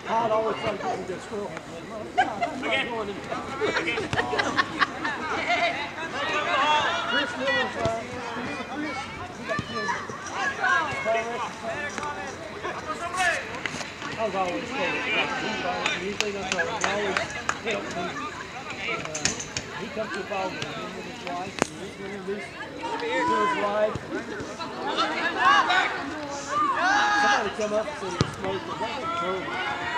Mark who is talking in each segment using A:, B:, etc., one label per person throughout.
A: Todd always tried to get me to go squirrel hunting. I'm not going in. Chris Miller's Chris, he got killed. I was always told that anything I told him, he always helped me. He comes to a ball game with his wife, and he's introduced to his wife. Somebody come up and said he smoked, but that was Kroger.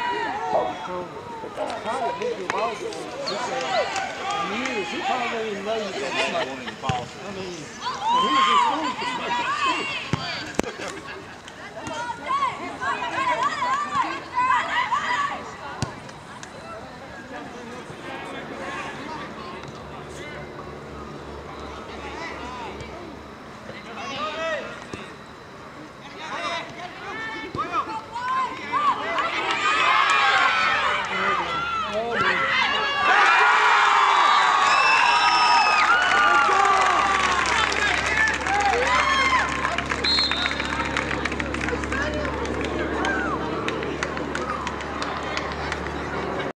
A: Trying to big to a ball game, he said, years, he probably didn't even know you could smoke. I mean, when he was in school, he could smoke at school.